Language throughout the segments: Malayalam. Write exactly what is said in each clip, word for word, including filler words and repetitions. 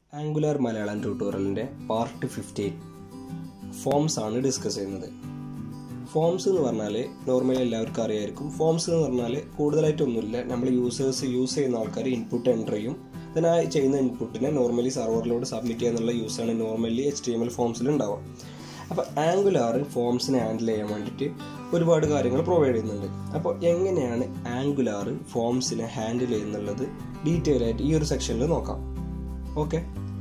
ആംഗുലാർ മലയാളം ട്യൂട്ടോറിയലിൻ്റെ പാർട്ട് ഫിഫ്റ്റീൻ ഫോംസ് ആണ് ഡിസ്കസ് ചെയ്യുന്നത്. ഫോംസ് എന്ന് പറഞ്ഞാൽ നോർമലി എല്ലാവർക്കും അറിയായിരിക്കും. ഫോംസ് എന്ന് പറഞ്ഞാൽ കൂടുതലായിട്ടൊന്നുമില്ല, നമ്മൾ യൂസേഴ്സ് യൂസ് ചെയ്യുന്ന ആൾക്കാർ ഇൻപുട്ട് എൻ്റർ ചെയ്യും. then ആ ചെയ്യുന്ന ഇൻപുട്ടിനെ നോർമലി സർവറിലോട് സബ്മിറ്റ് ചെയ്യാന്നുള്ള യൂസാണ് normally H T M L ഫോംസിൽ ഉണ്ടാവുക. അപ്പോൾ ആംഗുലാർ ഫോംസിനെ ഹാൻഡിൽ ചെയ്യാൻ വേണ്ടിയിട്ട് ഒരുപാട് കാര്യങ്ങൾ പ്രൊവൈഡ് ചെയ്യുന്നുണ്ട്. അപ്പോൾ എങ്ങനെയാണ് ആംഗുലാർ ഫോംസിനെ ഹാൻഡിൽ ചെയ്യുന്നുള്ളത് ഡീറ്റെയിൽ ആയിട്ട് ഈ ഒരു സെക്ഷനിൽ നോക്കാം. Okay,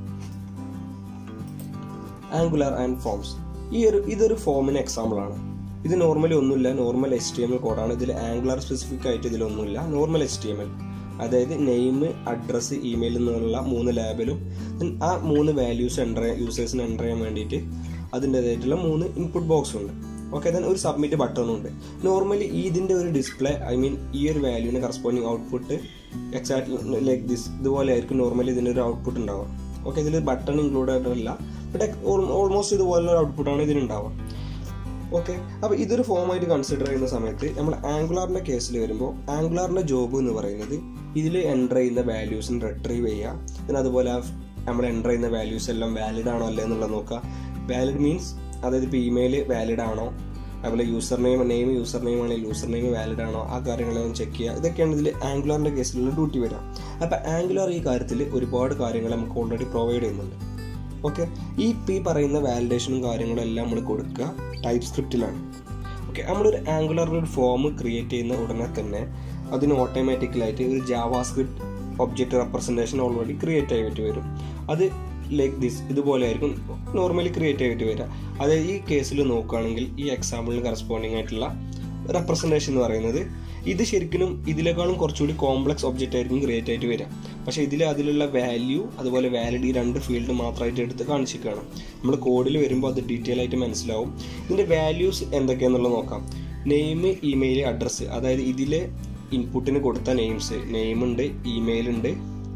Angular and forms. ഈ ഒരു ഇതൊരു ഫോമിന് എക്സാമ്പിളാണ്. ഇത് നോർമലി ഒന്നുമില്ല, normal H T M L കോഡാണ്. ഇതിൽ ആംഗുലാർ സ്പെസിഫിക് ആയിട്ട് ഇതിലൊന്നുമില്ല, normal H T M L. അതായത് നെയിം, അഡ്രസ്സ്, ഇമെയിൽ എന്നുള്ള മൂന്ന് ലാബിലും ആ മൂന്ന് വാല്യൂസ് എൻ്റർ യൂസേഴ്സിന് എൻ്റർ ചെയ്യാൻ വേണ്ടിയിട്ട് അതിൻ്റേതായിട്ടുള്ള മൂന്ന് ഇൻപുട്ട് ബോക്സും ഉണ്ട്. ഓക്കെ, ദെൻ ഒരു സബ്മിറ്റ് ബട്ടണും ഉണ്ട്. നോർമലി ഇതിൻ്റെ ഒരു ഡിസ്പ്ലേ, ഐ മീൻ ഈ ഒരു വാല്യൂവിന് corresponding output exactly like this, ഇതുപോലെ ആയിരിക്കും നോർമലി ഇതിൻ്റെ ഒരു ഔട്ട്പുട്ട് ഉണ്ടാവുക. ഓക്കെ, ഇതിൽ ബട്ടൺ ഇൻക്ലൂഡ് ആയിട്ടല്ല, ബട്ട് ഓൾമോസ്റ്റ് ഇതുപോലുള്ള ഔട്ട്പുട്ടാണ് ഇതിനുണ്ടാവുക. ഓക്കെ, അപ്പോൾ ഇതൊരു ഫോമായിട്ട് കൺസിഡർ ചെയ്യുന്ന സമയത്ത് നമ്മൾ ആംഗുലാറിൻ്റെ കേസിൽ വരുമ്പോൾ ആംഗുലാറിൻ്റെ ജോബ് എന്ന് പറയുന്നത് ഇതിൽ എൻ്റർ ചെയ്യുന്ന വാല്യൂസിന് റിട്രീവ് ചെയ്യുക. പിന്നെ അതുപോലെ നമ്മൾ എൻ്റർ ചെയ്യുന്ന വാല്യൂസ് എല്ലാം വാലിഡ് ആണോ അല്ലേ എന്നുള്ളത് നോക്കുക. വാലിഡ് മീൻസ് അതായത് ഇപ്പോൾ ഇമെയിൽ വാലിഡ് ആണോ, അതുപോലെ user name name user name ആണെങ്കിൽ യൂസർ നെയിം വാലിഡ് ആണോ, ആ കാര്യങ്ങളെല്ലാം ചെക്ക് ചെയ്യുക. ഇതൊക്കെയാണ് ഇതിൽ ആംഗുലാറിൻ്റെ കേസിലുള്ള ഡ്യൂട്ടി വരിക. അപ്പോൾ ആംഗുലാർ ഈ കാര്യത്തിൽ ഒരുപാട് കാര്യങ്ങൾ നമുക്ക് ഓൾറെഡി പ്രൊവൈഡ് ചെയ്യുന്നുണ്ട്. ഓക്കെ, ഈ പി പറയുന്ന വാലിഡേഷനും കാര്യങ്ങളും എല്ലാം നമ്മൾ കൊടുക്കുക ടൈപ്പ് സ്ക്രിപ്റ്റിലാണ്. ഓക്കെ, നമ്മളൊരു ആംഗുലാറിൻ്റെ ഒരു ഫോം ക്രിയേറ്റ് ചെയ്യുന്ന ഉടനെ തന്നെ അതിന് ഓട്ടോമാറ്റിക്കലായിട്ട് ഒരു JavaScript object representation already create ആയിട്ട് വരും. അത് ലൈക്ക് ദിസ്, ഇതുപോലെ ആയിരിക്കും നോർമലി ക്രിയേറ്റ് ആയിട്ട് വരിക. അതായത് ഈ കേസിൽ നോക്കുകയാണെങ്കിൽ ഈ എക്സാമ്പിളിന് കറസ്പോണ്ടിങ് ആയിട്ടുള്ള റെപ്രസെൻറ്റേഷൻ എന്ന് പറയുന്നത് ഇത് ശരിക്കും ഇതിലേക്കാളും കുറച്ചുകൂടി കോംപ്ലക്സ് ഒബ്ജക്റ്റ് ആയിരിക്കും ക്രിയേറ്റ് ആയിട്ട് വരിക. പക്ഷേ ഇതിൽ അതിലുള്ള വാല്യൂ അതുപോലെ വാലിഡ് ഈ രണ്ട് ഫീൽഡ് മാത്രമായിട്ട് എടുത്ത് കാണിച്ചിരിക്കുകയാണ്. നമ്മൾ കോഡിൽ വരുമ്പോൾ അത് ഡീറ്റെയിൽ ആയിട്ട് മനസ്സിലാവും. ഇതിൻ്റെ വാല്യൂസ് എന്തൊക്കെയാണെന്നുള്ളത് നോക്കാം. Name, email, address. അതായത് ഇതിലെ ഇൻപുട്ടിന് കൊടുത്ത നെയിംസ്, നെയിം ഉണ്ട്, ഇമെയിൽ ഉണ്ട്,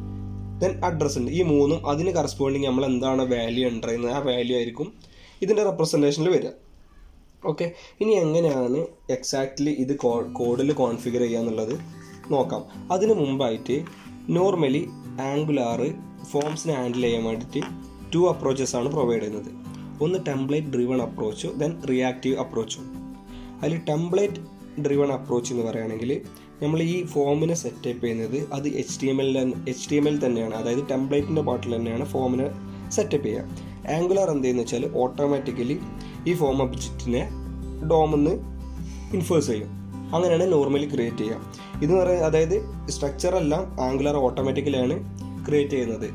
ദെൻ അഡ്രസ്സ് ഉണ്ട്. ഈ മൂന്നും അതിന് കറസ്പോണ്ടിങ് നമ്മൾ എന്താണ് വാല്യൂ എൻ്റർ ചെയ്യുന്നത് ആ വാല്യൂ ആയിരിക്കും ഇതിൻ്റെ റെപ്രസെൻറ്റേഷനിൽ വരിക. ഓക്കെ, ഇനി എങ്ങനെയാണ് എക്സാക്ട്ലി ഇത് കോഡിൽ കോൺഫിഗർ ചെയ്യുക എന്നുള്ളത് നോക്കാം. അതിന് മുമ്പായിട്ട് നോർമലി ആംഗുലാർ ഫോംസിനെ ഹാൻഡിൽ ചെയ്യാൻ വേണ്ടിയിട്ട് ടു അപ്രോച്ചസ് ആണ് പ്രൊവൈഡ് ചെയ്യുന്നത്. ഒന്ന് ടെംപ്ലേറ്റ് ഡ്രിവൺ അപ്രോച്ചും ദെൻ റിയാക്റ്റീവ് അപ്രോച്ചും. അതിൽ ടെംപ്ലേറ്റ് ഡ്രിവൺ അപ്രോച്ച് എന്ന് പറയുകയാണെങ്കിൽ നമ്മൾ ഈ ഫോമിനെ സെറ്റപ്പ് ചെയ്യുന്നത് അത് H T M L H T M L തന്നെയാണ്. അതായത് ടെംപ്ലേറ്റിൻ്റെ പാർട്ടിൽ തന്നെയാണ് ഫോമിനെ സെറ്റപ്പ് ചെയ്യുക. ആംഗുലാർ എന്ത് ചെയ്യുന്നത് വെച്ചാൽ ഓട്ടോമാറ്റിക്കലി ഈ ഫോം ഒബ്ജക്റ്റിനെ ഡോമെന്ന് ഇൻഫേഴ്സ് ചെയ്യും. അങ്ങനെയാണ് നോർമലി ക്രിയേറ്റ് ചെയ്യുക. ഇത് പറയുന്നത് അതായത് സ്ട്രക്ചറെല്ലാം ആംഗുലാർ ഓട്ടോമാറ്റിക്കലാണ് ക്രിയേറ്റ് ചെയ്യുന്നത്.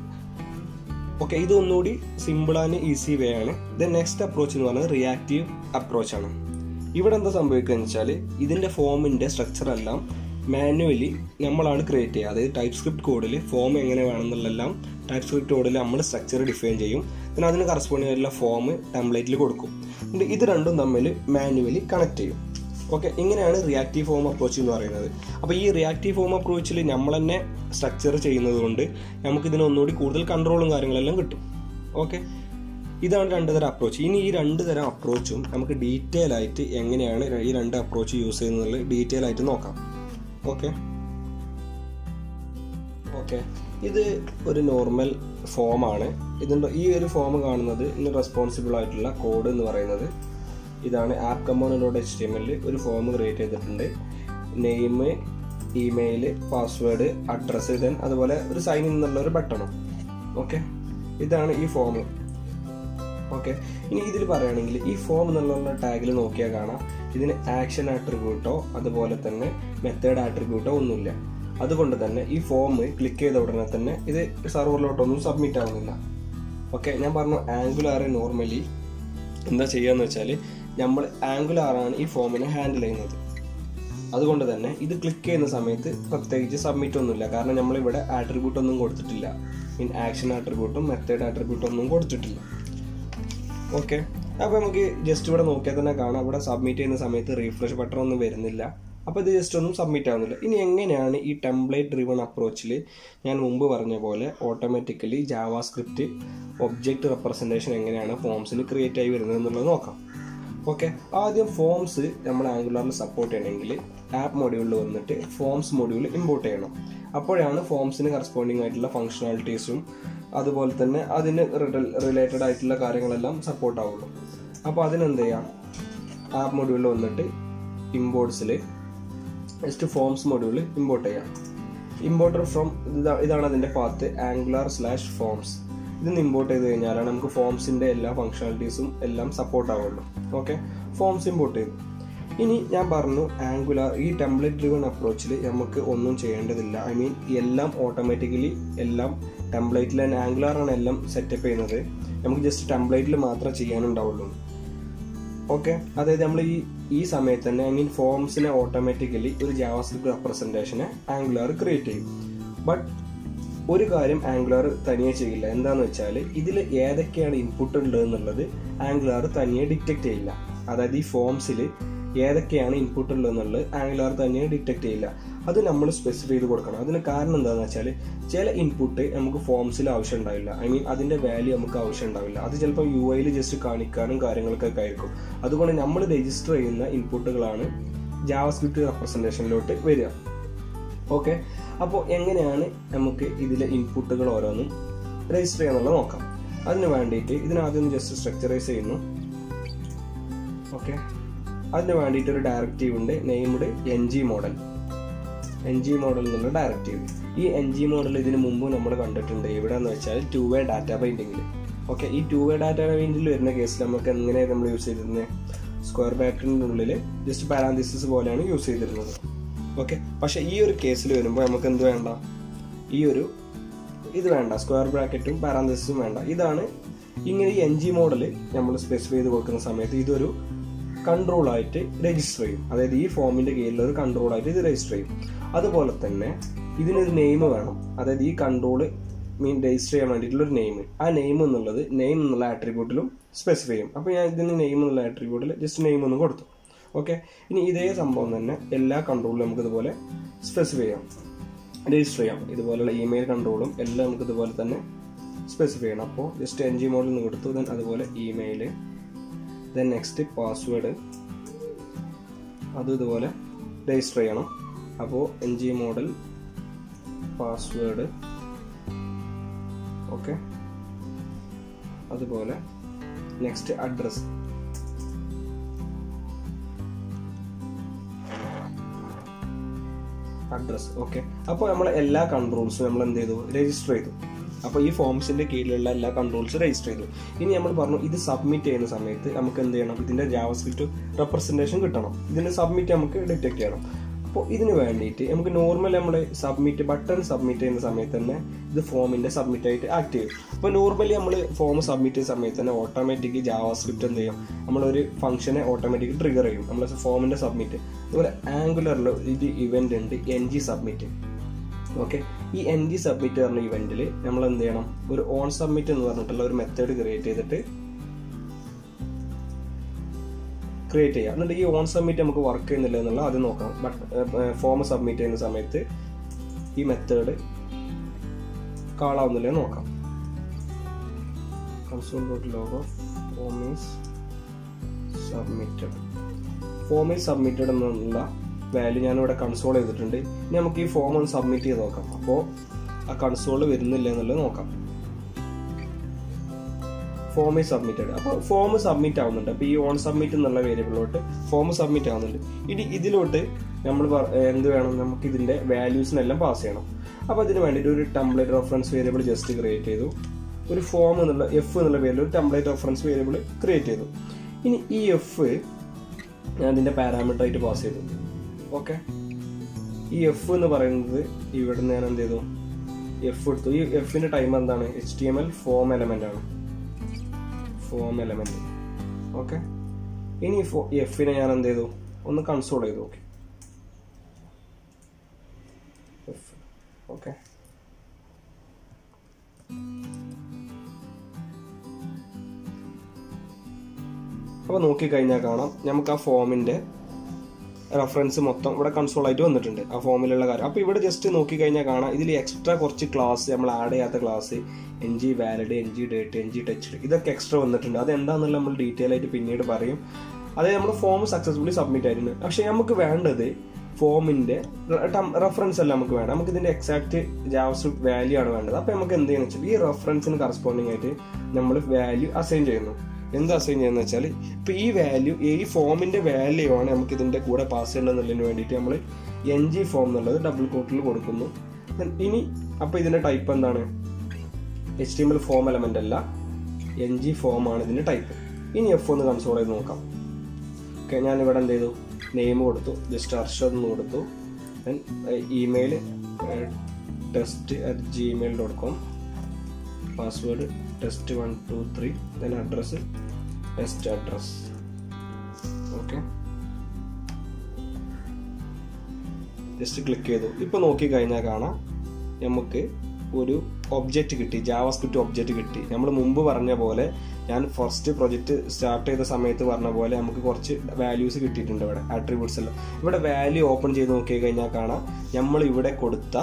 ഓക്കെ, ഇത് ഒന്നുകൂടി സിമ്പിൾ ആൻഡ് ഈസി വേ ആണ്. ദെൻ നെക്സ്റ്റ് അപ്രോച്ച് എന്ന് പറയുന്നത് റിയാക്റ്റീവ് അപ്രോച്ചാണ്. ഇവിടെ എന്താ സംഭവിക്കുക എന്ന് വെച്ചാൽ ഇതിൻ്റെ ഫോമിൻ്റെ സ്ട്രക്ചറെല്ലാം മാനുവലി നമ്മളാണ് ക്രിയേറ്റ് ചെയ്യുക. അതായത് ടൈപ്പ് സ്ക്രിപ്റ്റ് കോഡിൽ ഫോം എങ്ങനെ വേണമെന്നുള്ളതെല്ലാം ടൈപ്പ് സ്ക്രിപ്റ്റ് കോഡിൽ നമ്മൾ സ്ട്രക്ചർ ഡിഫൈൻ ചെയ്യും. പിന്നെ അതിന് കറസ്പോണ്ടിങ് ആയിട്ടുള്ള ഫോം ടെംപ്ലേറ്റിൽ കൊടുക്കും. എന്നിട്ട് ഇത് രണ്ടും തമ്മിൽ മാനുവലി കണക്ട് ചെയ്യും. ഓക്കെ, ഇങ്ങനെയാണ് റിയാക്റ്റീവ് ഫോം അപ്രോച്ച് എന്ന് പറയുന്നത്. അപ്പോൾ ഈ റിയാക്റ്റീവ് ഫോം അപ്രോച്ചിൽ നമ്മൾ തന്നെ സ്ട്രക്ചർ ചെയ്യുന്നത് കൊണ്ട് നമുക്ക് ഇതിന് ഒന്നുകൂടി കൂടുതൽ കൺട്രോളും കാര്യങ്ങളെല്ലാം കിട്ടും. ഓക്കെ, ഇതാണ് രണ്ട് തരം അപ്രോച്ച്. ഇനി ഈ രണ്ട് തരം അപ്രോച്ചും നമുക്ക് ഡീറ്റെയിൽ ആയിട്ട് എങ്ങനെയാണ് ഈ രണ്ട് അപ്രോച്ച് യൂസ് ചെയ്യുന്നത് ഡീറ്റെയിൽ ആയിട്ട് നോക്കാം. ഓക്കെ ഓക്കെ ഇത് ഒരു നോർമൽ ഫോമാണ്. ഇതിൻ്റെ ഈ ഒരു ഫോം കാണുന്നത് ഇതിന് റെസ്പോൺസിബിൾ ആയിട്ടുള്ള കോഡ് എന്ന് പറയുന്നത് ഇതാണ്. App component H T M എല്ലിൽ ഒരു ഫോം ക്രിയേറ്റ് ചെയ്തിട്ടുണ്ട്. Name, email, password, address, then അതുപോലെ ഒരു സൈൻ ഇൻ എന്നുള്ള ഒരു ബട്ടണും. ഓക്കെ, ഇതാണ് ഈ ഫോം. ഓക്കെ, ഇനി ഇതിൽ പറയുകയാണെങ്കിൽ ഈ ഫോം എന്നുള്ള ടാഗിൽ നോക്കിയാൽ കാണാം ഇതിന് ആക്ഷൻ ആട്രിബ്യൂട്ടോ അതുപോലെ തന്നെ മെത്തേഡ് ആട്രിബ്യൂട്ടോ ഒന്നുമില്ല. അതുകൊണ്ട് തന്നെ ഈ ഫോം ക്ലിക്ക് ചെയ്ത ഉടനെ തന്നെ ഇത് സർവറിലോട്ടൊന്നും സബ്മിറ്റ് ആവുന്നില്ല. ഓക്കെ, ഞാൻ പറഞ്ഞു ആംഗുലാർ നോർമലി എന്താ ചെയ്യുകയെന്ന് വെച്ചാൽ നമ്മൾ ആംഗുലാറാണ് ഈ ഫോമിനെ ഹാൻഡിൽ ചെയ്യുന്നത്. അതുകൊണ്ട് തന്നെ ഇത് ക്ലിക്ക് ചെയ്യുന്ന സമയത്ത് പ്രത്യേകിച്ച് സബ്മിറ്റ് ഒന്നുമില്ല. കാരണം നമ്മളിവിടെ ആട്രിബ്യൂട്ട് ഒന്നും കൊടുത്തിട്ടില്ല. മീൻ ആക്ഷൻ ആട്രിബ്യൂട്ടും മെത്തേഡ് ആട്രിബ്യൂട്ടും ഒന്നും കൊടുത്തിട്ടില്ല. ഓക്കെ, അപ്പോൾ നമുക്ക് ജസ്റ്റ് ഇവിടെ നോക്കിയാൽ തന്നെ കാണാം ഇവിടെ സബ്മിറ്റ് ചെയ്യുന്ന സമയത്ത് റീഫ്രഷ് ബട്ടൺ ഒന്നും വരുന്നില്ല. അപ്പോൾ ഇത് ജസ്റ്റ് ഒന്നും സബ്മിറ്റ് ആവുന്നില്ല. ഇനി എങ്ങനെയാണ് ഈ ടെംപ്ലേറ്റ് ഡ്രിവൺ അപ്രോച്ചിൽ ഞാൻ മുമ്പ് പറഞ്ഞ പോലെ ഓട്ടോമാറ്റിക്കലി ജാവാസ്ക്രിപ്റ്റ് ഒബ്ജക്റ്റ് റെപ്രസെൻറ്റേഷൻ എങ്ങനെയാണ് ഫോംസിൽ ക്രിയേറ്റ് ആയി വരുന്നത് എന്നുള്ളത് നോക്കാം. ഓക്കെ, ആദ്യം ഫോംസ് നമ്മൾ ആംഗുലാറിൽ സപ്പോർട്ട് ചെയ്യണമെങ്കിൽ ആപ്പ് മൊഡ്യൂളിൽ വന്നിട്ട് ഫോംസ് മൊഡ്യൂൾ ഇമ്പോർട്ട് ചെയ്യണം. അപ്പോഴാണ് ഫോംസിന് കറസ്പോണ്ടിങ് ആയിട്ടുള്ള ഫങ്ഷണാലിറ്റീസും അതുപോലെ തന്നെ അതിന് റിലേറ്റഡ് ആയിട്ടുള്ള കാര്യങ്ങളെല്ലാം സപ്പോർട്ട് ആവുള്ളൂ. അപ്പോൾ അതിനെന്ത് ചെയ്യാം, ആപ്പ് മൊഡ്യൂളിൽ വന്നിട്ട് ഇമ്പോർട്ട്സിൽ ജസ്റ്റ് ഫോംസ് മൊഡ്യൂൾ ഇമ്പോർട്ട് ചെയ്യാം. ഇമ്പോർട്ടർ ഫ്രോം ഇതാണ് അതിൻ്റെ പാത്ത്, ആംഗുലാർ സ്ലാഷ് ഫോംസ്. ഇതൊന്ന് ഇമ്പോർട്ട് ചെയ്ത് കഴിഞ്ഞാലാണ് നമുക്ക് ഫോംസിൻ്റെ എല്ലാ ഫങ്ഷണാലിറ്റീസും എല്ലാം സപ്പോർട്ട് ആവുള്ളൂ. ഓക്കെ, ഫോംസ് ഇമ്പോർട്ട് ചെയ്തു. ഇനി ഞാൻ പറഞ്ഞു ആംഗുലാർ ഈ ടെംപ്ലേറ്റ് ഡ്രിവൺ അപ്രോച്ചിൽ നമുക്ക് ഒന്നും ചെയ്യേണ്ടതില്ല. ഐ മീൻ എല്ലാം ഓട്ടോമാറ്റിക്കലി എല്ലാം ടെംപ്ലേറ്റിൽ തന്നെ ആംഗുലാറാണ് എല്ലാം സെറ്റപ്പ് ചെയ്യുന്നത്. നമുക്ക് ജസ്റ്റ് ടെംപ്ലേറ്റിൽ മാത്രമേ ചെയ്യാനുണ്ടാവുള്ളൂ. ഓക്കെ, അതായത് നമ്മൾ ഈ ഈ സമയത്ത് തന്നെ ഐ മീൻ ഫോംസിനെ ഓട്ടോമാറ്റിക്കലി ഒരു ജാവാസ്ക്രിപ്റ്റ് റെപ്രസെൻറ്റേഷനെ ആംഗുലാർ ക്രിയേറ്റ് ചെയ്യും. ബട്ട് ഒരു കാര്യം ആംഗുലാർ തനിയെ ചെയ്യില്ല. എന്താണെന്ന് വെച്ചാൽ ഇതിൽ ഏതൊക്കെയാണ് ഇൻപുട്ട് ഉള്ളത് എന്നുള്ളത് ആംഗുലാർ തനിയെ ഡിറ്റക്ട് ചെയ്യില്ല. അതായത് ഈ ഫോംസിൽ ഏതൊക്കെയാണ് ഇൻപുട്ട് ഉള്ളതെന്നുള്ളത് ആംഗുലാർ തനിയെ ഡിറ്റക്ട് ചെയ്യില്ല. അത് നമ്മൾ സ്പെസിഫൈ ചെയ്ത് കൊടുക്കണം. അതിന് കാരണം എന്താണെന്ന് വെച്ചാൽ ചില ഇൻപുട്ട് നമുക്ക് ഫോംസിൽ ആവശ്യം ഉണ്ടാവില്ല. ഐ മീൻ അതിൻ്റെ വാല്യൂ നമുക്ക് ആവശ്യം ഉണ്ടാവില്ല. അത് ചിലപ്പോൾ യു ഐയിൽ ജസ്റ്റ് കാണിക്കാനും കാര്യങ്ങൾക്കൊക്കെ ആയിരിക്കും. അതുകൊണ്ട് നമ്മൾ രജിസ്റ്റർ ചെയ്യുന്ന ഇൻപുട്ടുകളാണ് ജാവാസ്ക്രിപ്റ്റ് റെപ്രസെൻറ്റേഷനിലോട്ട് വരിക. ഓക്കെ, അപ്പോൾ എങ്ങനെയാണ് നമുക്ക് ഇതിലെ ഇൻപുട്ടുകൾ ഓരോന്നും രജിസ്റ്റർ ചെയ്യാന്നുള്ളത് നോക്കാം. അതിന് വേണ്ടിയിട്ട് ഇതിനാദ്യം ജസ്റ്റ് സ്ട്രക്ചറൈസ് ചെയ്യുന്നു. ഓക്കെ, അതിന് വേണ്ടിയിട്ട് ഒരു ഡയറക്റ്റീവ് ഉണ്ട്, named n g model. N g model എന്നുള്ള ഡയറക്റ്റീവ്. ഈ എൻ ജി മോഡൽ ഇതിന് മുമ്പ് നമ്മൾ കണ്ടിട്ടുണ്ട്. എവിടെയെന്ന് വെച്ചാൽ ടു വേ ഡാറ്റ ബൈൻഡിങ്ങിൽ. ഓക്കെ, ഈ ടു വേ ഡാറ്റ ബൈൻഡിങ്ങിൽ വരുന്ന കേസിൽ നമുക്ക് എങ്ങനെയാണ് നമ്മൾ യൂസ് ചെയ്തിരുന്നത്, സ്ക്വയർ ബ്രാക്കറ്റിൻ്റെ ഉള്ളിൽ ജസ്റ്റ് പാരാന്തസിസ് പോലെയാണ് യൂസ് ചെയ്തിരുന്നത്. ഓക്കെ, പക്ഷെ ഈ ഒരു കേസിൽ വരുമ്പോൾ നമുക്ക് എന്ത് വേണ്ട, ഈ ഒരു ഇത് വേണ്ട, സ്ക്വയർ ബ്രാക്കറ്റും പാരാന്തസിസും വേണ്ട. ഇതാണ് ഇങ്ങനെ ഈ എൻ ജി മോഡൽ നമ്മൾ സ്പെസിഫൈ ചെയ്ത് കൊടുക്കുന്ന സമയത്ത് ഇതൊരു കൺട്രോൾ ആയിട്ട് രജിസ്റ്റർ ചെയ്യും. അതായത് ഈ ഫോമിന്റെ കീഴിൽ ഒരു കൺട്രോൾ ആയിട്ട് ഇത് രജിസ്റ്റർ ചെയ്യും. അതുപോലെ തന്നെ ഇതിനൊരു നെയിം വേണം. അതായത് ഈ കൺട്രോൾ മീൻ രജിസ്റ്റർ ചെയ്യാൻ വേണ്ടിയിട്ടുള്ള ഒരു നെയിം. ആ നെയിം എന്നുള്ളത് നെയിം എന്നുള്ള ആട്രിബ്യൂട്ടിലും സ്പെസിഫൈ ചെയ്യും. അപ്പോൾ ഞാൻ ഇതിന് നെയിം എന്നുള്ള ആട്രിബ്യൂട്ടിൽ ജസ്റ്റ് നെയിം ഒന്ന് കൊടുത്തു. ഓക്കെ, ഇനി ഇതേ സംഭവം തന്നെ എല്ലാ കൺട്രോളിലും നമുക്ക് ഇതുപോലെ സ്പെസിഫൈ ചെയ്യാം, രജിസ്റ്റർ ചെയ്യാം. ഇതുപോലെയുള്ള ഇമെയിൽ കൺട്രോളും എല്ലാം നമുക്ക് ഇതുപോലെ തന്നെ സ്പെസിഫൈ ചെയ്യണം. അപ്പോൾ ജസ്റ്റ് എൻ ജി മോഡൽ നിന്ന് കൊടുത്തു. ദെൻ അതുപോലെ ഇമെയിൽ, ദെൻ നെക്സ്റ്റ് പാസ്വേഡ്, അതും ഇതുപോലെ രജിസ്റ്റർ ചെയ്യണം. അപ്പോൾ n g model password. Okay, അതുപോലെ നെക്സ്റ്റ് അഡ്രസ്. അഡ്രസ് ഓക്കെ, അപ്പോൾ നമ്മൾ എല്ലാ കൺട്രോൾസും നമ്മൾ എന്ത് ചെയ്തു, രജിസ്റ്റർ ചെയ്തു. അപ്പോൾ ഈ ഫോംസിന്റെ കീഴിലുള്ള എല്ലാ കൺട്രോൾസും രജിസ്റ്റർ ചെയ്തു. ഇനി നമ്മൾ പറഞ്ഞു ഇത് സബ്മിറ്റ് ചെയ്യുന്ന സമയത്ത് നമുക്ക് എന്ത് ചെയ്യണം, ഇതിന്റെ ജാവാസ്ക്രിപ്റ്റ് റെപ്രസെന്റേഷൻ കിട്ടണം. ഇതിന് സബ്മിറ്റ് നമുക്ക് ഡിറ്റക്ട് ചെയ്യണം. അപ്പോൾ ഇതിന് വേണ്ടിയിട്ട് നമുക്ക് നോർമൽ നമ്മൾ സബ്മിറ്റ് ബട്ടൺ സബ്മിറ്റ് ചെയ്യുന്ന സമയത്ത് തന്നെ ഇത് ഫോമിന്റെ സബ്മിറ്റ് ആയിട്ട് ആക്ട് ചെയ്യും. അപ്പോൾ നോർമലി നമ്മൾ ഫോം സബ്മിറ്റ് ചെയ്യുന്ന സമയത്ത് തന്നെ ഓട്ടോമാറ്റിക് ജാവാസ്ക്രിപ്റ്റ് എന്ത് ചെയ്യും, നമ്മളൊരു ഫംഗ്ഷനെ ഓട്ടോമാറ്റിക് ട്രിഗർ ചെയ്യും നമ്മൾ ഫോമിന്റെ സബ്മിറ്റ്. അതുപോലെ ആംഗുലറിൽ ഇത് ഇവന്റ് ഉണ്ട് എൻ ജി സബ്മിറ്റ്. ഓക്കെ, ഈ എൻ ജി സബ്മിറ്റ് പറഞ്ഞ ഇവന്റിൽ നമ്മൾ എന്ത് ചെയ്യണം, ഒരു ഓൺ സബ്മിറ്റ് എന്ന് പറഞ്ഞിട്ടുള്ള ഒരു മെത്തേഡ് ക്രിയേറ്റ് ചെയ്തിട്ട് ക്രിയേറ്റ് ചെയ്യാം. എന്നിട്ട് ഈ ഓൺ സബ്മിറ്റ് നമുക്ക് വർക്ക് ചെയ്യുന്നില്ല എന്നുള്ള അത് നോക്കാം. ബട്ട് ഫോം സബ്മിറ്റ് ചെയ്യുന്ന സമയത്ത് ഈ മെത്തേഡ് കാളാവുന്നില്ല നോക്കാം. Console dot log of form is submitted. Form is submitted എന്നുള്ള വാല്യൂ ഞാനിവിടെ കൺസോൾ ചെയ്തിട്ടുണ്ട്. ഇനി നമുക്ക് ഈ ഫോം ഒന്ന് സബ്മിറ്റ് ചെയ്ത് നോക്കാം. അപ്പോൾ ആ കൺസോൾ വരുന്നില്ല എന്നുള്ളത് നോക്കാം. Form is submitted. അപ്പോൾ ഫോം സബ്മിറ്റ് ആവുന്നുണ്ട്. അപ്പോൾ ഈ ഓൺ സബ്മിറ്റ് എന്നുള്ള വേരിയബിളിലോട്ട് ഫോം സബ്മിറ്റ് ആവുന്നുണ്ട്. ഇനി ഇതിലോട്ട് നമ്മൾ എന്ത് വേണം, നമുക്ക് ഇതിന്റെ വാല്യൂസിനെല്ലാം പാസ് ചെയ്യണം. അപ്പോൾ അതിന് വേണ്ടിയിട്ട് ഒരു template reference variable just create ചെയ്തു. ഒരു ഫോം എന്നുള്ള എഫ് എന്നുള്ള പേരിൽ ഒരു ടെംപ്ലേറ്റ് റെഫറൻസ് വേരിയബിൾ ക്രിയേറ്റ് ചെയ്തു. ഇനി ഈ എഫ് ഞാൻ ഇതിന്റെ പാരാമീറ്റർ ആയിട്ട് പാസ് ചെയ്തു. ഓക്കെ, ഈ എഫ് എന്ന് പറയുന്നത് ഇവിടെ നിന്ന് ഞാൻ എന്ത് ചെയ്തു, എഫ് എടുത്തു. ഈ എഫിന്റെ ടൈം എന്താണ്, H T M L form element ആണ്, ഫോം എലമെന്റ്. ഓക്കെ, ഇനി എഫിനെ ഞാൻ എന്ത് ചെയ്തു, ഒന്ന് കൺസോൾ ചെയ്തു. ഓക്കെ എഫ് ഓക്കെ അപ്പോൾ നോക്കിക്കഴിഞ്ഞാൽ കാണാം നമുക്ക് ആ ഫോമിന്റെ റെഫറൻസ് മൊത്തം ഇവിടെ കൺസോൾ ആയിട്ട് വന്നിട്ടുണ്ട്, ആ ഫോമിലുള്ള കാര്യം. അപ്പോൾ ഇവിടെ ജസ്റ്റ് നോക്കിക്കഴിഞ്ഞാൽ കാണാം ഇതിൽ എക്സ്ട്രാ കുറച്ച് ക്ലാസ് നമ്മൾ ആഡ് ചെയ്യാത്ത class, N G valid, N G date, N G touch, ഇതൊക്കെ എക്സ്ട്രാ വന്നിട്ടുണ്ട്. അത് എന്താണെന്നുള്ള നമ്മൾ ഡീറ്റെയിൽ ആയിട്ട് പിന്നീട് പറയും. അതായത് നമ്മുടെ ഫോം സക്സസ്ഫുള്ളി സബ്മിറ്റ് ആയിട്ടുണ്ട്. പക്ഷെ നമുക്ക് വേണ്ടത് ഫോമിൻ്റെ റെഫറൻസ് അല്ല നമുക്ക് വേണം, നമുക്ക് ഇതിൻ്റെ എക്സാക്ട് ജാവാസ്ക്രിപ്റ്റ് വാല്യൂ ആണ് വേണ്ടത്. അപ്പോൾ നമുക്ക് എന്ത് ചെയ്യുന്നത് വെച്ചാൽ ഈ റെഫറൻസിന് കറസ്പോണ്ടിങ് ആയിട്ട് നമ്മൾ വാല്യൂ അസൈൻ ചെയ്യുന്നു. എന്ത് അസൈൻ ചെയ്യുന്നത് വെച്ചാൽ ഇപ്പോൾ ഈ വാല്യൂ ഈ ഫോമിൻ്റെ വാല്യൂ ആണ് നമുക്ക് ഇതിൻ്റെ കൂടെ പാസ് ചെയ്യേണ്ടതെന്നുള്ളതിന് വേണ്ടിയിട്ട് നമ്മൾ എൻ ജി ഫോം എന്നുള്ളത് ഡബിൾ കോട്ടിൽ കൊടുക്കുന്നു. ഇനി അപ്പോൾ ഇതിൻ്റെ ടൈപ്പ് എന്താണ്? H T M L form element അല്ല, എൻ ജി ഫോം ആണ് ഇതിൻ്റെ ടൈപ്പ്. ഇനി എഫ് ഒന്ന് കൺസോൾ ചെയ്ത് നോക്കാം. ഓക്കെ, ഞാനിവിടെ എന്ത് ചെയ്തു, നെയിം കൊടുത്തു, ജസ്റ്റ് അർഷദ് എന്ന് കൊടുത്തു. Then email test at Gmail dot com, password test one two three, then address test address. Okay, just click ചെയ്തു. ഇപ്പോൾ നോക്കിക്കഴിഞ്ഞാൽ കാണാം നമുക്ക് ഒരു ഒബ്ജക്റ്റ് കിട്ടി, ജാവാസ്ക്രിപ്റ്റ് ഒബ്ജക്റ്റ് കിട്ടി. നമ്മൾ മുമ്പ് പറഞ്ഞ പോലെ, ഞാൻ ഫസ്റ്റ് പ്രൊജക്റ്റ് സ്റ്റാർട്ട് ചെയ്ത സമയത്ത് പറഞ്ഞ പോലെ നമുക്ക് കുറച്ച് വാല്യൂസ് കിട്ടിയിട്ടുണ്ട് ഇവിടെ, ആട്രിബ്യൂട്ട്സ് എല്ലാം. ഇവിടെ വാല്യൂ ഓപ്പൺ ചെയ്ത് നോക്കി കഴിഞ്ഞാൽ കാണാം നമ്മൾ ഇവിടെ കൊടുത്ത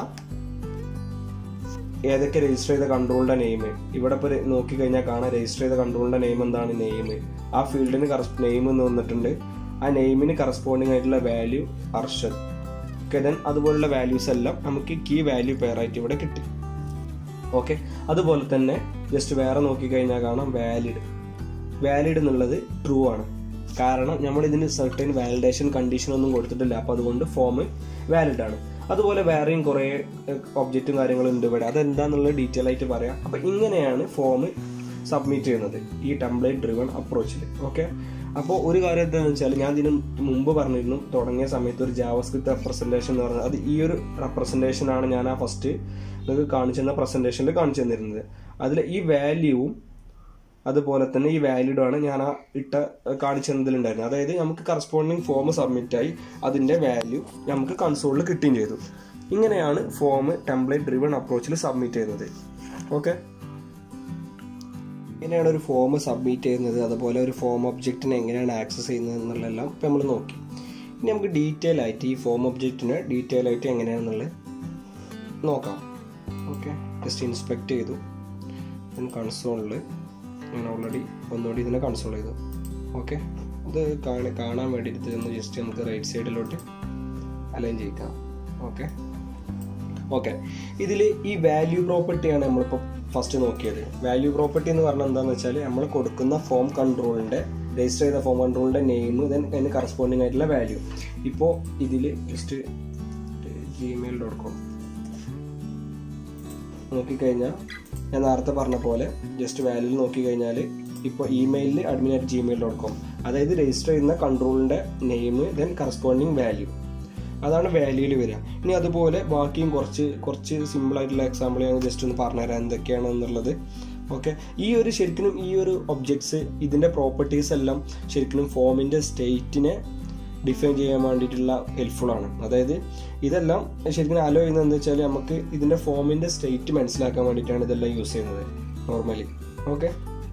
ഏതൊക്കെ രജിസ്റ്റർ ചെയ്ത കൺട്രോളിൻ്റെ നെയിം ഇവിടെ ഇപ്പോൾ നോക്കിക്കഴിഞ്ഞാൽ കാണാം. രജിസ്റ്റർ ചെയ്ത കൺട്രോളിൻ്റെ നെയിം എന്താണ്? നെയിം. ആ ഫീൽഡിന് കറസ് നെയിം എന്ന് വന്നിട്ടുണ്ട്. ആ നെയിമിന് കറസ്പോണ്ടിങ് ആയിട്ടുള്ള വാല്യൂ അർഷദ്. ഓക്കെ, ദെൻ അതുപോലുള്ള വാല്യൂസ് എല്ലാം നമുക്ക് കീ വാല്യൂ പെയറായിട്ട് ഇവിടെ കിട്ടി. ഓക്കെ, അതുപോലെ തന്നെ ജസ്റ്റ് വേറെ നോക്കിക്കഴിഞ്ഞാൽ കാണാം വാലിഡ്. വാലിഡ് എന്നുള്ളത് ട്രൂ ആണ്, കാരണം നമ്മൾ ഇതിന് സർട്ടൻ വാലിഡേഷൻ കണ്ടീഷൻ ഒന്നും കൊടുത്തിട്ടില്ല. അപ്പോൾ അതുകൊണ്ട് ഫോം വാലിഡ് ആണ്. അതുപോലെ വേറെയും കുറേ ഒബ്ജക്റ്റും കാര്യങ്ങളും ഉണ്ട് ഇവിടെ, അതെന്താന്നുള്ളത് ഡീറ്റെയിൽ ആയിട്ട് പറയാം. അപ്പോൾ ഇങ്ങനെയാണ് ഫോം സബ്മിറ്റ് ചെയ്യുന്നത് ഈ ടെംപ്ലേറ്റ് ഡ്രിവൺ അപ്രോച്ചിൽ. ഓക്കെ, അപ്പോൾ ഒരു കാര്യം എന്താണെന്ന് വെച്ചാൽ, ഞാൻ ഇതിന് മുമ്പ് പറഞ്ഞിരുന്നു തുടങ്ങിയ സമയത്ത് ഒരു ജാവാസ്ക്രിപ്റ്റ് റെപ്രസെൻറ്റേഷൻ എന്ന് പറഞ്ഞാൽ അത് ഈ ഒരു റെപ്രസെൻറ്റേഷനാണ് ഞാൻ ആ ഫസ്റ്റ് നിങ്ങൾക്ക് കാണിച്ചു തന്ന പ്രസൻറ്റേഷനിൽ കാണിച്ചു തന്നിരുന്നത്. അതിൽ ഈ വാല്യൂവും അതുപോലെ തന്നെ ഈ വാല്യൂഡാണ് ഞാൻ ആ ഇട്ട കാണിച്ചു തന്നതിലുണ്ടായിരുന്നത്. അതായത് നമുക്ക് കറസ്പോണ്ടിങ് ഫോം സബ്മിറ്റായി അതിൻ്റെ വാല്യൂ നമുക്ക് കൺസോളിൽ കിട്ടുകയും ചെയ്തു. ഇങ്ങനെയാണ് ഫോം ടെംപ്ലേറ്റ് ഡ്രിവൺ അപ്രോച്ചിൽ സബ്മിറ്റ് ചെയ്യുന്നത്. ഓക്കെ, ഇങ്ങനെയാണ് ഒരു ഫോം സബ്മിറ്റ് ചെയ്യുന്നത്. അതുപോലെ ഒരു ഫോം ഒബ്ജക്റ്റിനെ എങ്ങനെയാണ് ആക്സസ് ചെയ്യുന്നത് എന്നുള്ളതെല്ലാം ഇപ്പം നമ്മൾ നോക്കി. ഇനി നമുക്ക് ഡീറ്റെയിൽ ആയിട്ട് ഈ ഫോം ഒബ്ജക്റ്റിനെ ഡീറ്റെയിൽ ആയിട്ട് എങ്ങനെയാണെന്നുള്ളത് നോക്കാം. ഓക്കെ, ജസ്റ്റ് ഇൻസ്പെക്ട് ചെയ്തു. ദെൻ കൺസോളിൽ ഞാൻ ഓൾറെഡി ഒന്നുകൂടി ഇതിനെ കൺസോൾ ചെയ്തു. ഓക്കെ, ഇത് കാണാൻ കാണാൻ വേണ്ടിയിട്ട് ഒന്ന് ജസ്റ്റ് നമുക്ക് റൈറ്റ് സൈഡിലോട്ട് അലൈൻ ചെയ്യിക്കാം. ഓക്കെ ഓക്കെ ഇതിൽ ഈ വാല്യൂ പ്രോപ്പർട്ടിയാണ് നമ്മളിപ്പോൾ ഫസ്റ്റ് നോക്കിയത്. വാല്യൂ പ്രോപ്പർട്ടി എന്ന് പറഞ്ഞാൽ എന്താണെന്ന് വെച്ചാൽ നമ്മൾ കൊടുക്കുന്ന ഫോം കൺട്രോളിൻ്റെ രജിസ്റ്റർ ചെയ്ത ഫോം കൺട്രോളിൻ്റെ നെയിം ദെൻ അതിന് കറസ്പോണ്ടിങ് ആയിട്ടുള്ള വാല്യൂ. ഇപ്പോൾ ഇതിൽ ജസ്റ്റ് ജിമെയിൽ ഡോട്ട് കോം നോക്കിക്കഴിഞ്ഞാൽ ഞാൻ നേരത്തെ പറഞ്ഞ പോലെ ജസ്റ്റ് വാല്യൂ നോക്കിക്കഴിഞ്ഞാൽ ഇപ്പോൾ ഇമെയിലിൽ admin at Gmail dot com, അതായത് രജിസ്റ്റർ ചെയ്യുന്ന കൺട്രോളിൻ്റെ നെയിം ദെൻ കറസ്പോണ്ടിങ് വാല്യൂ, അതാണ് വാല്യൂയിൽ വരിക. ഇനി അതുപോലെ ബാക്കിയും കുറച്ച് കുറച്ച് സിമ്പിളായിട്ടുള്ള എക്സാമ്പിൾ ഞാൻ ജസ്റ്റ് ഒന്ന് പറഞ്ഞുതരാം എന്തൊക്കെയാണ് എന്നുള്ളത്. ഓക്കെ, ഈ ഒരു ശരിക്കും ഈ ഒരു ഒബ്ജക്ട്സ് ഇതിൻ്റെ പ്രോപ്പർട്ടീസ് എല്ലാം ശരിക്കും ഫോമിൻ്റെ സ്റ്റേറ്റിനെ ഡിഫൈൻ ചെയ്യാൻ വേണ്ടിയിട്ടുള്ള ഹെൽപ്ഫുൾ ആണ്. അതായത് ഇതെല്ലാം ശരിക്കും അലോ ചെയ്യുന്നത് എന്താ വെച്ചാൽ നമുക്ക് ഇതിൻ്റെ ഫോമിൻ്റെ സ്റ്റേറ്റ് മനസ്സിലാക്കാൻ വേണ്ടിയിട്ടാണ് ഇതെല്ലാം യൂസ് ചെയ്യുന്നത് നോർമലി. ഓക്കെ,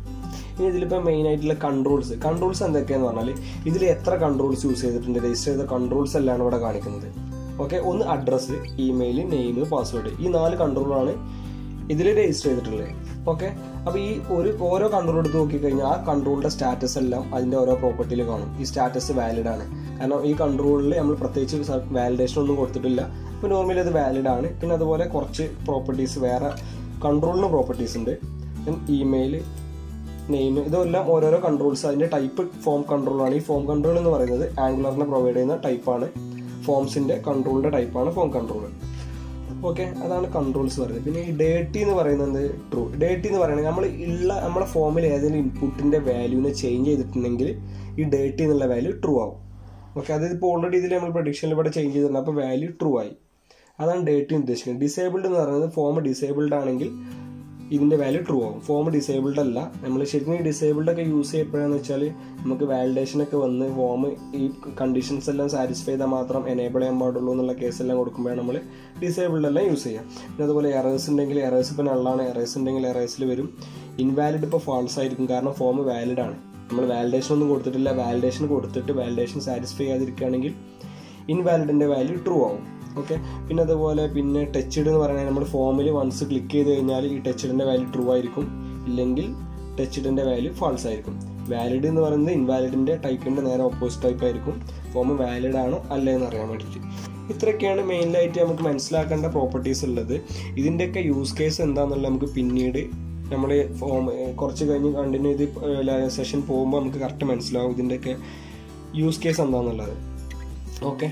ഇനി ഇതിലിപ്പോൾ മെയിൻ ആയിട്ടുള്ള കൺട്രോൾസ് കൺട്രോൾസ് എന്തൊക്കെയാന്ന് പറഞ്ഞാൽ ഇതിൽ എത്ര കൺട്രോൾസ് യൂസ് ചെയ്തിട്ടുണ്ട്, രജിസ്റ്റർ ചെയ്ത കൺട്രോൾസ് എല്ലാം ഇവിടെ കാണിക്കുന്നത്. ഓക്കെ, ഒന്ന് അഡ്രസ്സ്, ഇമെയിൽ, നെയിം, പാസ്വേഡ്, ഈ നാല് കൺട്രോളാണ് ഇതിൽ രജിസ്റ്റർ ചെയ്തിട്ടുള്ളത്. ഓക്കെ, അപ്പോൾ ഈ ഒരു ഓരോ കൺട്രോൾ എടുത്ത് നോക്കിക്കഴിഞ്ഞാൽ ആ കൺട്രോളിൻ്റെ സ്റ്റാറ്റസ് എല്ലാം അതിൻ്റെ ഓരോ പ്രോപ്പർട്ടിയിൽ കാണും. ഈ സ്റ്റാറ്റസ് വാലിഡ് ആണ്, കാരണം ഈ കൺട്രോളിൽ നമ്മൾ പ്രത്യേകിച്ച് വാലിഡേഷൻ ഒന്നും കൊടുത്തിട്ടില്ല. ഇപ്പോൾ നോർമലി അത് വാലിഡ് ആണ്. പിന്നെ അതുപോലെ കുറച്ച് പ്രോപ്പർട്ടീസ് വേറെ കൺട്രോളിന് പ്രോപ്പർട്ടീസ് ഉണ്ട്. ഇമെയിൽ, നെയിം, ഇതെല്ലാം ഓരോരോ കൺട്രോൾസ് അതിൻ്റെ ടൈപ്പ് ഫോം കൺട്രോളാണ്. ഈ ഫോം കൺട്രോൾ എന്ന് പറയുന്നത് ആംഗുലറിനെ പ്രൊവൈഡ് ചെയ്യുന്ന ടൈപ്പാണ്, ഫോംസിൻ്റെ കൺട്രോളിൻ്റെ ടൈപ്പാണ് ഫോം കൺട്രോൾ. ഓക്കെ, അതാണ് കൺട്രോൾസ് പറയുന്നത്. പിന്നെ ഈ ഡേട്ടി എന്ന് പറയുന്നത് ട്രൂ. ഡേട്ടി എന്ന് പറയുന്നത് നമ്മൾ ഉള്ള നമ്മുടെ ഫോമിൽ ഏതെങ്കിലും ഇൻപുട്ടിൻ്റെ വാല്യൂവിനെ ചേഞ്ച് ചെയ്തിട്ടുണ്ടെങ്കിൽ ഈ ഡേട്ടി എന്നുള്ള വാല്യൂ ട്രൂ ആവും. ഓക്കെ, അതായത് ഇപ്പോൾ ഓൾറെഡി ഇതിൽ നമ്മൾ പ്രൊഡിക്ഷനിൽ ഇവിടെ ചേഞ്ച് ചെയ്തിട്ടുണ്ട്, അപ്പോൾ വാല്യൂ ട്രൂ ആയി. അതാണ് ഡേട്ടി ഉദ്ദേശിക്കുന്നത്. ഡിസേബിൾഡ് എന്ന് പറയുന്നത് ഫോം ഡിസേബിൾഡ് ആണെങ്കിൽ ഇതിൻ്റെ വാല്യൂ ട്രൂ ആവും. ഫോം ഡിസേബിൾഡ് അല്ല. നമ്മൾ ശരിക്കും ഈ ഡിസേബിൾഡ് ഒക്കെ യൂസ് ചെയ്യപ്പോഴാന്ന് വെച്ചാൽ നമുക്ക് വാലിഡേഷനൊക്കെ വന്ന് ഫോം ഈ കണ്ടീഷൻസ് എല്ലാം സാറ്റിസ്ഫൈ ചെയ്താൽ മാത്രം എനേബിൾ ചെയ്യാൻ പാടുള്ളൂ എന്നുള്ള കേസെല്ലാം കൊടുക്കുമ്പോഴാണ് നമ്മൾ ഡിസേബിൾഡ് എല്ലാം യൂസ് ചെയ്യാം. പിന്നെ അതുപോലെ എറേഴ്സ് ഉണ്ടെങ്കിൽ എറേഴ്സ് ഇപ്പോൾ നള്ളാണ്, എറേഴ്സ് ഉണ്ടെങ്കിൽ എറേഴ്സിൽ വരും. ഇൻവാലിഡ് ഇപ്പോൾ ഫാൾസ് ആയിരിക്കും, കാരണം ഫോം വാലിഡ് ആണ്. നമ്മൾ വാലിഡേഷൻ ഒന്നും കൊടുത്തിട്ടില്ല. വാലിഡേഷൻ കൊടുത്തിട്ട് വാലിഡേഷൻ സാറ്റിസ്ഫൈ ചെയ്യാതിരിക്കുകയാണെങ്കിൽ ഇൻവാലിഡിൻ്റെ വാല്യൂ ട്രൂ ആവും. ഓക്കെ, പിന്നെ അതുപോലെ പിന്നെ ടച്ച്ഡ് എന്ന് പറയുന്നത് നമ്മൾ ഫോമിൽ വൺസ് ക്ലിക്ക് ചെയ്ത് കഴിഞ്ഞാൽ ഈ ടച്ച്ഡിൻ്റെ വാല്യൂ ട്രൂ ആയിരിക്കും, ഇല്ലെങ്കിൽ ടച്ച്ഡിൻ്റെ വാല്യൂ ഫാൾസ് ആയിരിക്കും. വാലിഡ് എന്ന് പറയുന്നത് ഇൻവാലിഡിൻ്റെ ടൈപ്പിൻ്റെ നേരെ ഓപ്പോസിറ്റ് ടൈപ്പ് ആയിരിക്കും. ഫോം വാലിഡ് ആണോ അല്ലേ എന്ന് അറിയാൻ വേണ്ടിയിട്ട്. ഇത്രയൊക്കെയാണ് മെയിനായിട്ട് നമുക്ക് മനസ്സിലാക്കേണ്ട പ്രോപ്പർട്ടീസ് ഉള്ളത്. ഇതിൻ്റെയൊക്കെ യൂസ് കേസ് എന്താണെന്നുള്ളത് നമുക്ക് പിന്നീട് നമ്മൾ ഫോം കുറച്ച് കഴിഞ്ഞ് കണ്ടിന്യൂ ചെയ്ത് സെഷൻ പോകുമ്പോൾ നമുക്ക് കറക്റ്റ് മനസ്സിലാവും ഇതിൻ്റെയൊക്കെ യൂസ് കേസ് എന്താണെന്നുള്ളത്. ഓക്കെ,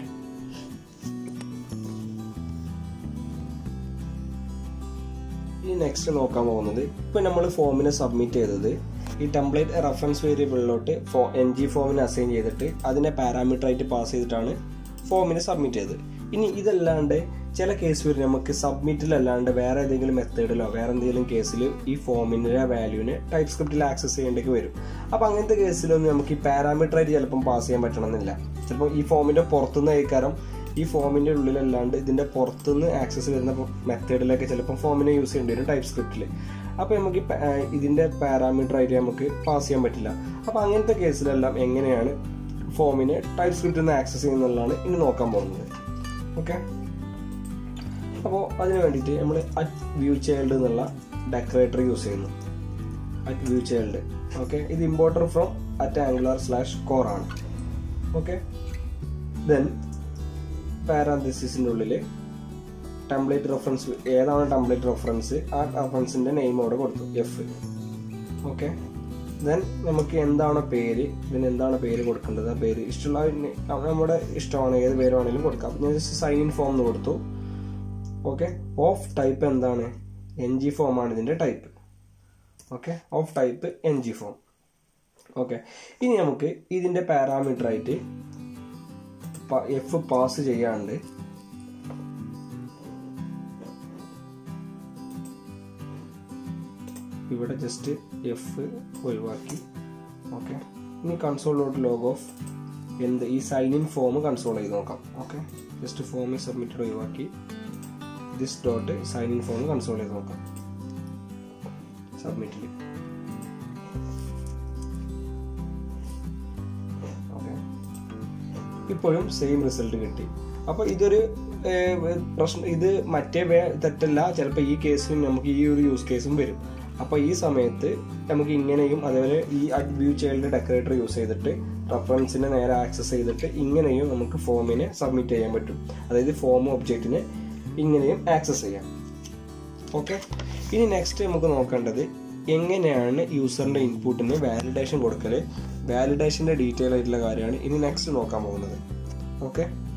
ഇനി നെക്സ്റ്റ് നോക്കാൻ പോകുന്നത്, ഇപ്പം നമ്മൾ ഫോമിനെ സബ്മിറ്റ് ചെയ്തത് ഈ ടെംപ്ലേറ്റ് റെഫറൻസ് വേരിയബിളിലോട്ട് ഫോ എൻ ജി ഫോമിനെ അസൈൻ ചെയ്തിട്ട് അതിനെ പാരാമീറ്റർ ആയിട്ട് പാസ് ചെയ്തിട്ടാണ് ഫോമിനെ സബ്മിറ്റ് ചെയ്തത്. ഇനി ഇതല്ലാണ്ട് ചില കേസ് വരും നമുക്ക് സബ്മിറ്റിലല്ലാണ്ട് വേറെ ഏതെങ്കിലും മെത്തേഡിലോ വേറെ എന്തെങ്കിലും കേസിൽ ഈ ഫോമിൻ്റെ വാല്യൂവിനെ ടൈപ്പ് സ്ക്രിപ്റ്റിൽ ആക്സസ് ചെയ്യേണ്ടേക്ക് വരും. അപ്പോൾ അങ്ങനത്തെ കേസിലൊന്നും നമുക്ക് ഈ പാരാമീറ്റർ ആയിട്ട് ചിലപ്പം പാസ് ചെയ്യാൻ പറ്റണമെന്നില്ല. ചിലപ്പോൾ ഈ ഫോമിൻ്റെ പുറത്തുനിന്ന് ആയിക്കാരം ഈ ഫോമിൻ്റെ ഉള്ളിലല്ലാണ്ട് ഇതിൻ്റെ പുറത്തുനിന്ന് ആക്സസ് വരുന്ന മെത്തേഡിലൊക്കെ ചിലപ്പോൾ ഫോമിനെ യൂസ് ചെയ്യേണ്ടി വരും ടൈപ്പ് സ്ക്രിപ്റ്റിൽ. അപ്പോൾ നമുക്ക് ഇതിൻ്റെ പാരാമീറ്റർ ആയിട്ട് നമുക്ക് പാസ് ചെയ്യാൻ പറ്റില്ല. അപ്പോൾ അങ്ങനത്തെ കേസിലെല്ലാം എങ്ങനെയാണ് ഫോമിനെ ടൈപ്പ് സ്ക്രിപ്റ്റിൽ നിന്ന് ആക്സസ് ചെയ്യുന്നതാണ് ഇനി നോക്കാൻ പോകുന്നത്. ഓക്കെ, അപ്പോൾ അതിന് വേണ്ടിയിട്ട് നമ്മൾ അറ്റ് വ്യൂ ചൈൽഡ് എന്നുള്ള ഡെക്കറേറ്റർ യൂസ് ചെയ്യുന്നു. At view child. ഓക്കെ, ഇത് imported from at Angular slash core ആണ്. ഓക്കെ, ദെൻ പാരാന്തസിസിൻ്റെ ഉള്ളിൽ ടെംപ്ലേറ്റ് റെഫറൻസ് ഏതാണ് ടെംപ്ലേറ്റ് റെഫറൻസ് ആ റെഫറൻസിൻ്റെ നെയിം അവിടെ കൊടുത്തു എഫ്. ഓക്കെ, ദെൻ നമുക്ക് എന്താണ് പേര്, ഇതിന് എന്താണ് പേര് കൊടുക്കേണ്ടത്, ആ പേര് ഇഷ്ടമുള്ള നമ്മുടെ ഇഷ്ടമാണ്, ഏത് പേര് വേണമെങ്കിലും കൊടുക്കാം. ഞാൻ ജസ്റ്റ് സൈൻ ഇൻ ഫോം എന്ന് കൊടുത്തു. ഓക്കെ, ഓഫ് ടൈപ്പ് എന്താണ്, എൻ ജി ഫോം ആണ് ഇതിൻ്റെ type. Okay, of type N G form. Okay, ഇനി നമുക്ക് ഇതിൻ്റെ പാരാമീറ്റർ ആയിട്ട് എഫ് പാസ് ചെയ്യാണ്ട് ഇവിടെ ജസ്റ്റ് എഫ് ഒഴിവാക്കി. ഓക്കെ, ഇനി കൺസോളിലോട്ട് ലോഗ് ഓഫ് എന്ത് ഈ സൈൻ ഇൻ ഫോം കൺസോൾ ചെയ്ത് നോക്കാം. ഓക്കെ, ജസ്റ്റ് ഫോം സബ്മിറ്റഡ് ഒഴിവാക്കി this dot sign in form console ചെയ്ത് നോക്കാം. സബ്മിറ്റിൽ ഓക്കെ, ഇപ്പോഴും സെയിം റിസൾട്ട് കിട്ടി. അപ്പോൾ ഇതൊരു പ്രശ്നം, ഇത് മറ്റേ തെറ്റല്ല, ചിലപ്പോൾ ഈ കേസും നമുക്ക് ഈ ഒരു യൂസ് കേസും വരും. അപ്പോൾ ഈ സമയത്ത് നമുക്ക് ഇങ്ങനെയും അതേപോലെ ഈ at view child decorator use ചെയ്തിട്ട് റെഫറൻസിനെ നേരെ ആക്സസ് ചെയ്തിട്ട് ഇങ്ങനെയും നമുക്ക് ഫോമിനെ സബ്മിറ്റ് ചെയ്യാൻ പറ്റും. അതായത് ഫോം ഒബ്ജക്റ്റിനെ ഇങ്ങനെയും ആക്സസ് ചെയ്യാം. ഓക്കെ, ഇനി നെക്സ്റ്റ് നമുക്ക് നോക്കേണ്ടത് എങ്ങനെയാണ് യൂസറിൻ്റെ ഇൻപുട്ടിന് വാലിഡേഷൻ കൊടുക്കൽ. വാലിഡേഷൻ്റെ ഡീറ്റെയിൽ ആയിട്ടുള്ള കാര്യമാണ് ഇനി നെക്സ്റ്റ് നോക്കാൻ പോകുന്നത്. ഓക്കെ.